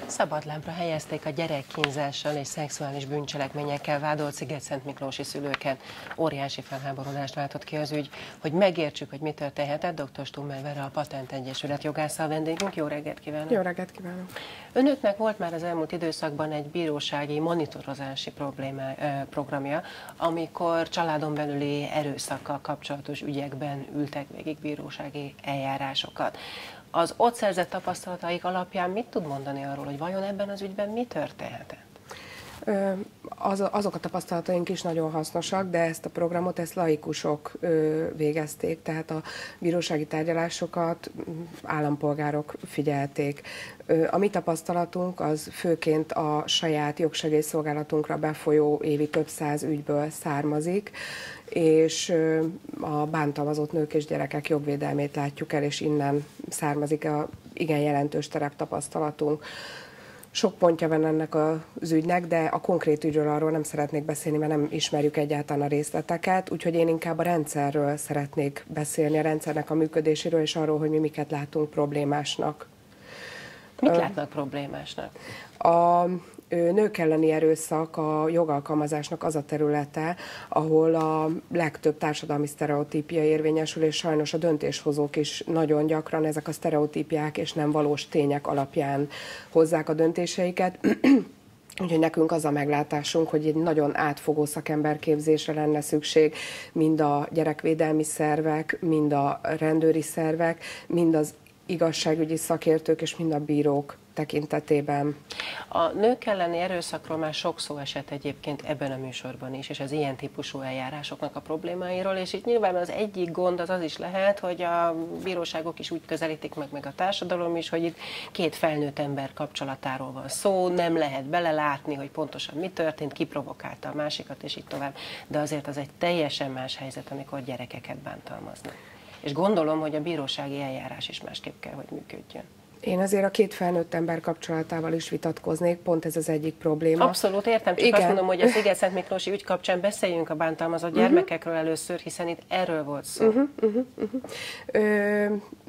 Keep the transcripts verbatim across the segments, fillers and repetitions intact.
Szabadlábra helyezték a gyerekkínzással és szexuális bűncselekményekkel vádolt szigetszentmiklósi szülőket. Óriási felháborodást váltott ki az ügy. Hogy megértsük, hogy mi történhetett, dr. Stummel Vera, a Patent Egyesület jogásza a vendégünk. Jó reggelt kívánok! Jó reggelt kívánok! Önöknek volt már az elmúlt időszakban egy bírósági monitorozási problémá, programja, amikor családon belüli erőszakkal kapcsolatos ügyekben ültek végig bírósági eljárásokat. Az ott szerzett tapasztalataik alapján mit tud mondani arról, hogy vajon ebben az ügyben mi történhetett? Az, azok a tapasztalataink is nagyon hasznosak, de ezt a programot ezt laikusok végezték, tehát a bírósági tárgyalásokat állampolgárok figyelték. A mi tapasztalatunk az főként a saját jogsegélyszolgálatunkra befolyó évi több száz ügyből származik, és a bántalmazott nők és gyerekek jogvédelmét látjuk el, és innen származik a igen jelentős tereptapasztalatunk. Sok pontja van ennek az ügynek, de a konkrét ügyről arról nem szeretnék beszélni, mert nem ismerjük egyáltalán a részleteket, úgyhogy én inkább a rendszerről szeretnék beszélni, a rendszernek a működéséről, és arról, hogy mi miket látunk problémásnak. Mit látnak problémásnak? A nők elleni erőszak a jogalkalmazásnak az a területe, ahol a legtöbb társadalmi sztereotípia érvényesül, és sajnos a döntéshozók is nagyon gyakran ezek a sztereotípiák és nem valós tények alapján hozzák a döntéseiket. Úgyhogy nekünk az a meglátásunk, hogy egy nagyon átfogó szakemberképzésre lenne szükség, mind a gyerekvédelmi szervek, mind a rendőri szervek, mind az igazságügyi szakértők és mind a bírók tekintetében. A nők elleni erőszakról már sok szó esett egyébként ebben a műsorban is, és az ilyen típusú eljárásoknak a problémáiról, és itt nyilván az egyik gond az az is lehet, hogy a bíróságok is úgy közelítik meg, meg a társadalom is, hogy itt két felnőtt ember kapcsolatáról van szó, nem lehet belelátni, hogy pontosan mi történt, ki provokálta a másikat, és így tovább. De azért az egy teljesen más helyzet, amikor gyerekeket bántalmaznak. És gondolom, hogy a bírósági eljárás is másképp kell, hogy működjön. Én azért a két felnőtt ember kapcsolatával is vitatkoznék, pont ez az egyik probléma. Abszolút értem, csak Igen. azt mondom, hogy a Szigetszentmiklósi ügy kapcsán beszéljünk a bántalmazott uh-huh. gyermekekről először, hiszen itt erről volt szó. Uh-huh, uh-huh, uh-huh. Ö,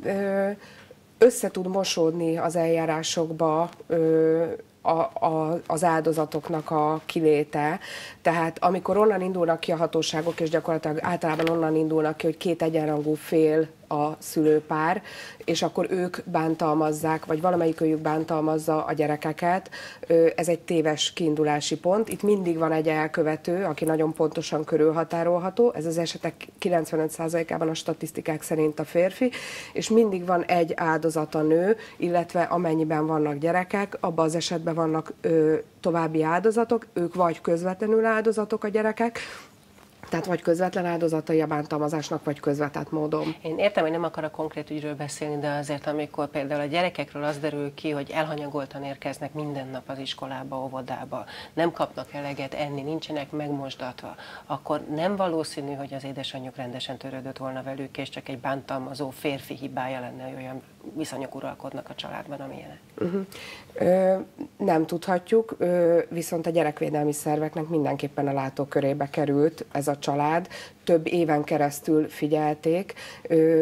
ö, össze tud mosódni az eljárásokba ö, A, a, az áldozatoknak a kiléte. Tehát amikor onnan indulnak ki a hatóságok, és gyakorlatilag általában onnan indulnak ki, hogy két egyenrangú fél a szülőpár, és akkor ők bántalmazzák, vagy valamelyik őjük bántalmazza a gyerekeket, ez egy téves kiindulási pont. Itt mindig van egy elkövető, aki nagyon pontosan körülhatárolható, ez az esetek kilencvenöt százalékában a statisztikák szerint a férfi, és mindig van egy áldozat a nő, illetve amennyiben vannak gyerekek, abban az esetben vannak ö, további áldozatok, ők vagy közvetlenül áldozatok a gyerekek, tehát vagy közvetlen áldozatai a bántalmazásnak, vagy közvetett módon. Én értem, hogy nem akarok konkrét ügyről beszélni, de azért, amikor például a gyerekekről az derül ki, hogy elhanyagoltan érkeznek minden nap az iskolába, óvodába, nem kapnak eleget enni, nincsenek megmosdatva, akkor nem valószínű, hogy az édesanyjuk rendesen törődött volna velük, és csak egy bántalmazó férfi hibája lenne, hogy olyan viszonyok uralkodnak a családban, amilyenek. Uh-huh. Ö, nem tudhatjuk, ö, viszont a gyerekvédelmi szerveknek mindenképpen a látókörébe került ez a család. Több éven keresztül figyelték. Ö,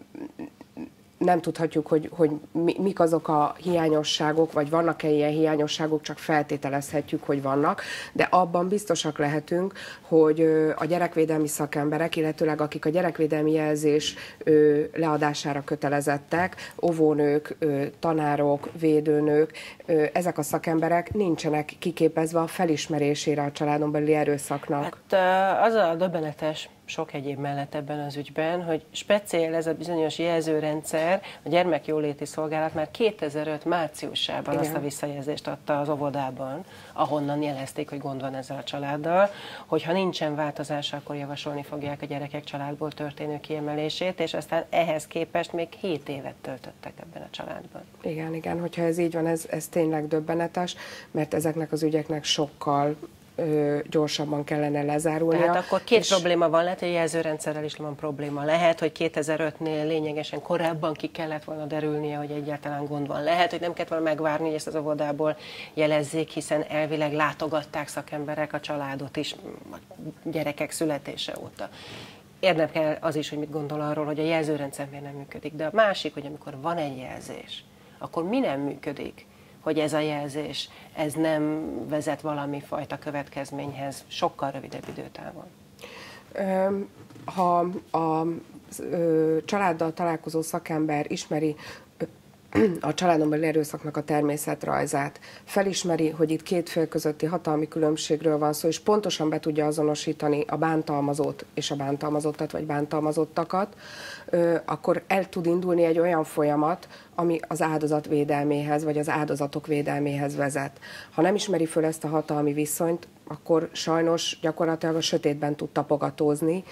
nem tudhatjuk, hogy, hogy mik azok a hiányosságok, vagy vannak-e ilyen hiányosságok, csak feltételezhetjük, hogy vannak, de abban biztosak lehetünk, hogy a gyerekvédelmi szakemberek, illetőleg akik a gyerekvédelmi jelzés leadására kötelezettek, óvónők, tanárok, védőnők, ezek a szakemberek nincsenek kiképezve a felismerésére a családon belüli erőszaknak. Hát az a döbbenetes, sok egyéb mellett ebben az ügyben, hogy speciál ez a bizonyos jelzőrendszer, a gyermekjóléti szolgálat már kétezer-öt márciusában Igen. azt a visszajelzést adta az óvodában, ahonnan jelezték, hogy gond van ezzel a családdal, hogy ha nincsen változása, akkor javasolni fogják a gyerekek családból történő kiemelését, és aztán ehhez képest még hét évet töltöttek ebben a családban. Igen, igen, hogyha ez így van, ez, ez tényleg döbbenetes, mert ezeknek az ügyeknek sokkal Ö, gyorsabban kellene lezárulnia. Tehát akkor két és... probléma van, lehet, hogy a jelzőrendszerrel is van probléma. Lehet, hogy kétezer-ötnél lényegesen korábban ki kellett volna derülnie, hogy egyáltalán gond van. Lehet, hogy nem kellett volna megvárni, hogy ezt az óvodából jelezzék, hiszen elvileg látogatták szakemberek a családot is a gyerekek születése óta. Érdekel az is, hogy mit gondol arról, hogy a jelzőrendszer miért nem működik. De a másik, hogy amikor van egy jelzés, akkor mi nem működik? hogy ez a jelzés, ez nem vezet valami fajta következményhez sokkal rövidebb időtávon? Ha a családdal találkozó szakember ismeri a családon belüli erőszaknak a természetrajzát, felismeri, hogy itt két fél közötti hatalmi különbségről van szó, és pontosan be tudja azonosítani a bántalmazót és a bántalmazottat, vagy bántalmazottakat, akkor el tud indulni egy olyan folyamat, ami az áldozat védelméhez, vagy az áldozatok védelméhez vezet. Ha nem ismeri föl ezt a hatalmi viszonyt, akkor sajnos gyakorlatilag a sötétben tud tapogatózni,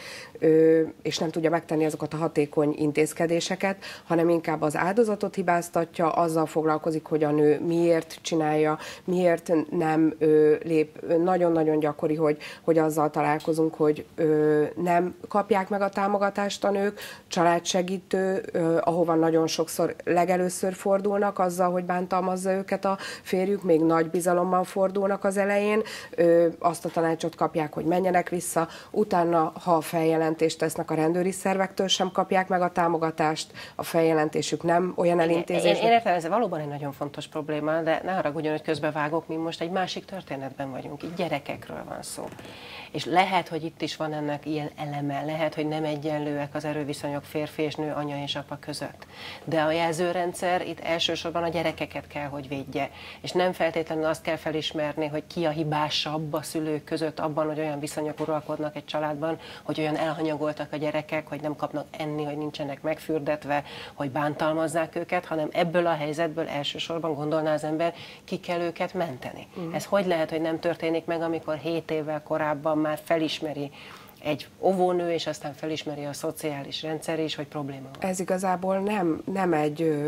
és nem tudja megtenni azokat a hatékony intézkedéseket, hanem inkább az áldozatot hibáztatja, azzal foglalkozik, hogy a nő miért csinálja, miért nem lép. Nagyon-nagyon gyakori, hogy, hogy azzal találkozunk, hogy nem kapják meg a támogatást a nők, családsegítő, ahova nagyon sokszor legelőször fordulnak azzal, hogy bántalmazza őket a férjük, még nagy bizalommal fordulnak az elején, azt a tanácsot kapják, hogy menjenek vissza, utána, ha feljelentést tesznek a rendőri szervektől, sem kapják meg a támogatást, a feljelentésük nem olyan elintézés. Én, én értem, ez valóban egy nagyon fontos probléma, de ne haragudjon, hogy közbevágok, mi most egy másik történetben vagyunk, itt gyerekekről van szó. És lehet, hogy itt is van ennek ilyen eleme, lehet, hogy nem egyenlőek az erőviszonyok férfi és nő, anya és apa között. De a jelzőrendszer itt elsősorban a gyerekeket kell, hogy védje. És nem feltétlenül azt kell felismerni, hogy ki a hibásabb a szülők között abban, hogy olyan viszonyok uralkodnak egy családban, hogy olyan elhanyagoltak a gyerekek, hogy nem kapnak enni, hogy nincsenek megfürdetve, hogy bántalmazzák őket, hanem ebből a helyzetből elsősorban gondolná az ember, ki kell őket menteni. Mm. Ez hogy lehet, hogy nem történik meg, amikor hét évvel korábban már felismeri egy óvónő, és aztán felismeri a szociális rendszer is, hogy probléma van. Ez igazából nem, nem egy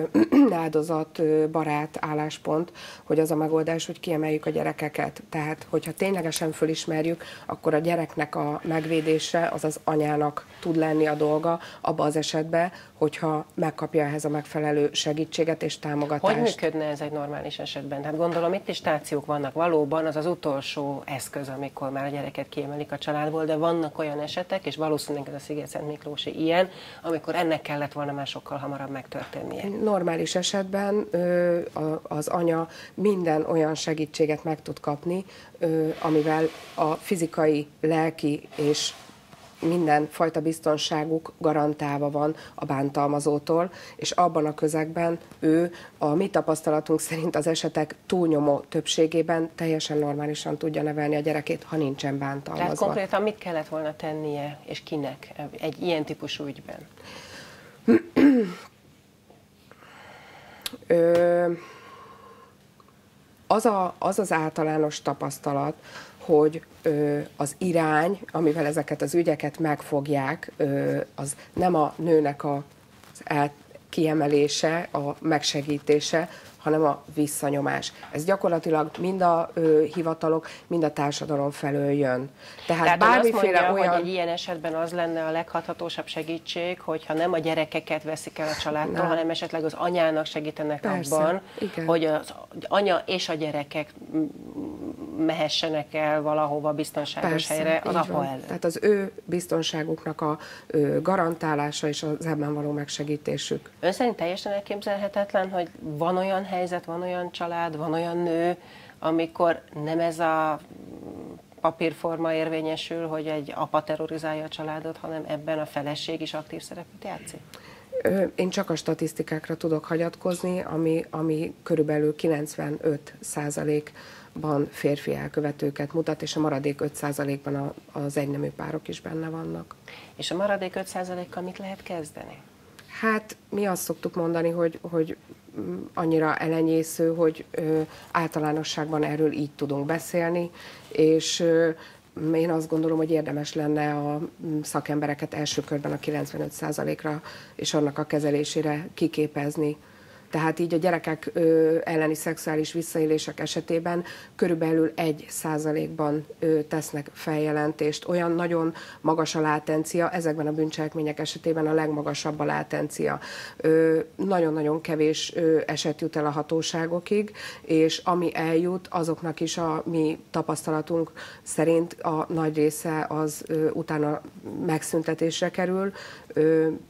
áldozatbarát álláspont, hogy az a megoldás, hogy kiemeljük a gyerekeket. Tehát, hogyha ténylegesen felismerjük, akkor a gyereknek a megvédése az az anyának tud lenni a dolga, abba az esetben, hogyha megkapja ehhez a megfelelő segítséget és támogatást. Hogy működne ez egy normális esetben? Tehát gondolom, itt is stációk vannak valóban, az az utolsó eszköz, amikor már a gyereket kiemelik a családból, de vannak olyan esetek, és valószínűleg ez a Sziget-Szent Miklósi ilyen, amikor ennek kellett volna már sokkal hamarabb megtörténnie. Normális esetben az anya minden olyan segítséget meg tud kapni, amivel a fizikai, lelki és minden fajta biztonságuk garantálva van a bántalmazótól, és abban a közegben ő a mi tapasztalatunk szerint az esetek túlnyomó többségében teljesen normálisan tudja nevelni a gyerekét, ha nincsen bántalmazva. Tehát konkrétan mit kellett volna tennie, és kinek egy ilyen típusú ügyben? Ö, az, a, az az általános tapasztalat, hogy ö, az irány, amivel ezeket az ügyeket megfogják, ö, az nem a nőnek a, az el, kiemelése, a megsegítése, hanem a visszanyomás. Ez gyakorlatilag mind a ö, hivatalok, mind a társadalom felől jön. Tehát, Tehát bármiféle azt mondja, olyan... hogy egy ilyen esetben az lenne a leghathatósabb segítség, hogyha nem a gyerekeket veszik el a családtól, nem. hanem esetleg az anyának segítenek Persze, abban, igen. hogy az anya és a gyerekek mehessenek el valahova biztonságos Persze, helyre az apa van. ellen. Tehát az ő biztonságuknak a ö, garantálása és az ebben való megsegítésük. Ön szerint teljesen elképzelhetetlen, hogy van olyan helyzet, van olyan család, van olyan nő, amikor nem ez a papírforma érvényesül, hogy egy apa terrorizálja a családot, hanem ebben a feleség is aktív szerepet játszik? Én csak a statisztikákra tudok hagyatkozni, ami, ami körülbelül kilencvenöt százalékban férfi elkövetőket mutat, és a maradék öt százalékban az egynemű párok is benne vannak. És a maradék öt százalékkal mit lehet kezdeni? Hát mi azt szoktuk mondani, hogy, hogy annyira elenyésző, hogy ö, általánosságban erről így tudunk beszélni, és ö, én azt gondolom, hogy érdemes lenne a szakembereket első körben a kilencvenöt százalékra és annak a kezelésére kiképezni. Tehát így a gyerekek ö, elleni szexuális visszaélések esetében körülbelül egy százalékban ö, tesznek feljelentést. Olyan nagyon magas a látencia, ezekben a bűncselekmények esetében a legmagasabb a látencia. Ö, nagyon-nagyon kevés ö, eset jut el a hatóságokig, és ami eljut, azoknak is a mi tapasztalatunk szerint a nagy része az ö, utána megszüntetésre kerül. Ö,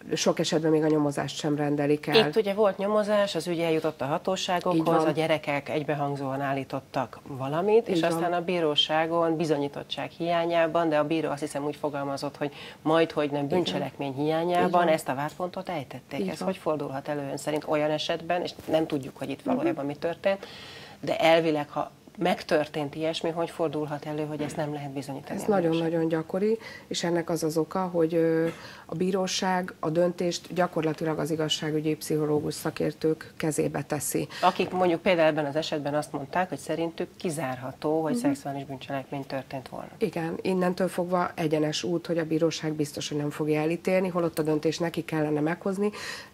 sok esetben még a nyomozást sem rendelik el. Itt ugye volt nyomozás, az ügy eljutott a hatóságokhoz, a gyerekek egybehangzóan állítottak valamit, Így és van. aztán a bíróságon bizonyítottság hiányában, de a bíró azt hiszem úgy fogalmazott, hogy majd, hogy nem bűncselekmény hiányában ezt a vádpontot ejtették. Így Ez van. hogy fordulhat elő ön szerint olyan esetben, és nem tudjuk, hogy itt valójában mi történt, de elvileg, ha megtörtént ilyesmi, hogy fordulhat elő, hogy ezt nem lehet bizonyítani? Ez nagyon-nagyon gyakori, és ennek az az oka, hogy a bíróság a döntést gyakorlatilag az igazságügyi pszichológus szakértők kezébe teszi. Akik mondjuk például ebben az esetben azt mondták, hogy szerintük kizárható, hogy uh-huh. szexuális bűncselekmény történt volna. Igen, innentől fogva egyenes út, hogy a bíróság biztos, hogy nem fogja elítélni, holott a döntést neki kellene meghozni.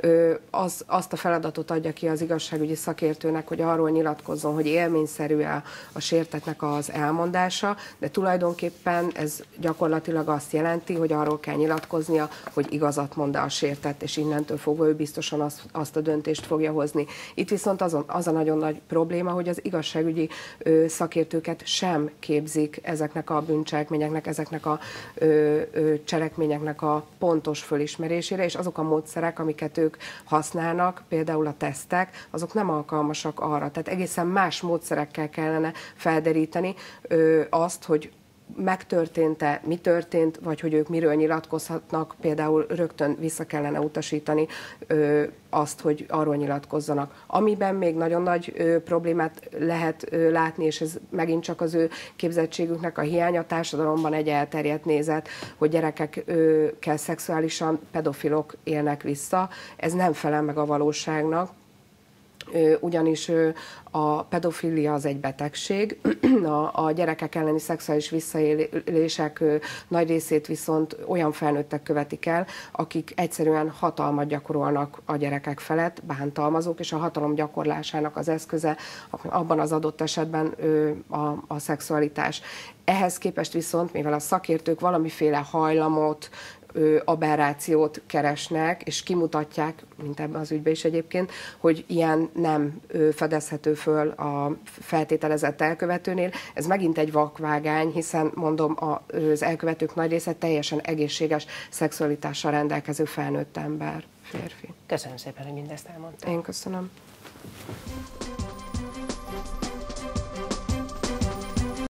Az, azt a feladatot adja ki az igazságügyi szakértőnek, hogy arról nyilatkozzon, hogy élményszerű-e a sértettnek az elmondása, de tulajdonképpen ez gyakorlatilag azt jelenti, hogy arról kell nyilatkoznia, hogy igazat mond a sértett, és innentől fogva ő biztosan azt, azt a döntést fogja hozni. Itt viszont azon, az a nagyon nagy probléma, hogy az igazságügyi ö, szakértőket sem képzik ezeknek a bűncselekményeknek, ezeknek a ö, ö, cselekményeknek a pontos fölismerésére, és azok a módszerek, amiket ők használnak, például a tesztek, azok nem alkalmasak arra. Tehát egészen más módszerekkel kellene felderíteni ö, azt, hogy megtörtént-e, mi történt, vagy hogy ők miről nyilatkozhatnak, például rögtön vissza kellene utasítani ö, azt, hogy arról nyilatkozzanak. Amiben még nagyon nagy ö, problémát lehet ö, látni, és ez megint csak az ő képzettségüknek a hiánya, a társadalomban egy elterjedt nézet, hogy gyerekekkel szexuálisan pedofilok élnek vissza. Ez nem felel meg a valóságnak, ugyanis a pedofilia az egy betegség, a, a gyerekek elleni szexuális visszaélések nagy részét viszont olyan felnőttek követik el, akik egyszerűen hatalmat gyakorolnak a gyerekek felett, bántalmazók, és a hatalom gyakorlásának az eszköze abban az adott esetben a, a szexualitás. Ehhez képest viszont, mivel a szakértők valamiféle hajlamot, aberrációt keresnek, és kimutatják, mint ebben az ügyben is egyébként, hogy ilyen nem fedezhető föl a feltételezett elkövetőnél. Ez megint egy vakvágány, hiszen mondom, az elkövetők nagy része teljesen egészséges szexualitással rendelkező felnőtt ember, férfi. Köszönöm szépen, hogy mindezt elmondtam. Én köszönöm.